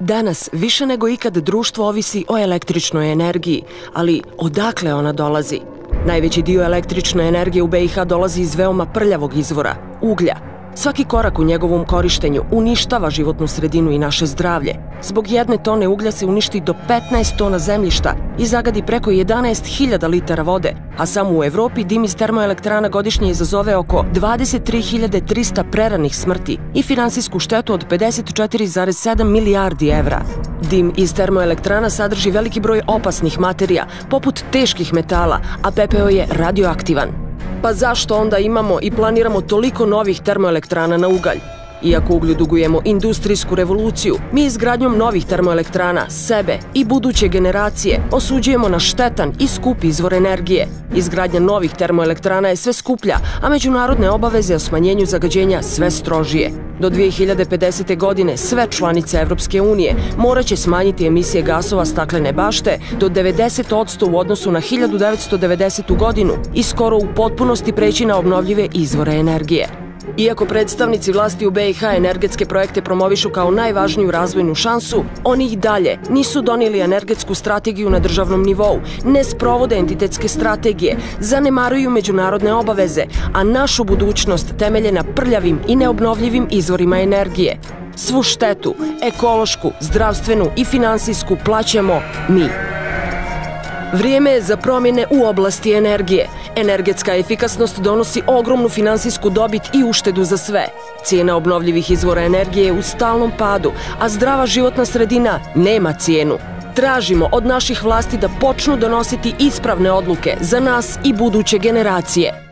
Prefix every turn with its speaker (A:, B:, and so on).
A: Danas više nego ikad društvo ovisi o električnoj energiji, ali odakle ona dolazi? Najveći dio električne energije u BiH dolazi iz veoma prljavog izvora, uglja. Svaki korak u njegovom korištenju uništava životnu sredinu i naše zdravlje. Zbog 1 tone uglja se uništi do 15 tona zemljišta i zagadi preko 11.000 litara vode, a samo u Evropi dim iz termoelektrana godišnje izazove oko 23.300 preranih smrti i finansijsku štetu od 54,7 milijardi evra. Dim iz termoelektrana sadrži veliki broj opasnih materija, poput teških metala, a pepeo je radioaktivan. Pa zašto onda imamo i planiramo toliko novih termoelektrana na ugalj? Iako uglju dugujemo industrijsku revoluciju, mi izgradnjom novih termoelektrana sebe i buduće generacije osuđujemo na štetan i skup izvor energije. Izgradnja novih termoelektrana je sve skuplja, a međunarodne obaveze o smanjenju zagađenja sve strožije. Do 2050. godine sve članice Evropske unije moraće smanjiti emisije gasova staklene bašte do 90% u odnosu na 1990. godinu i skoro u potpunosti preći na obnovljive izvore energije. Iako predstavnici vlasti u BiH energetske projekte promovišu kao najvažniju razvojnu šansu, oni i dalje nisu donijeli energetsku strategiju na državnom nivou, ne sprovode entitetske strategije, zanemaruju međunarodne obaveze, a našu budućnost temelje na prljavim i neobnovljivim izvorima energije. Svu štetu, ekološku, zdravstvenu i finansijsku plaćamo mi. Vrijeme je za promjene u oblasti energije. Energetska efikasnost donosi ogromnu finansijsku dobit i uštedu za sve. Cijena obnovljivih izvora energije je u stalnom padu, a zdrava životna sredina nema cijenu. Tražimo od naših vlasti da počnu donositi ispravne odluke za nas i buduće generacije.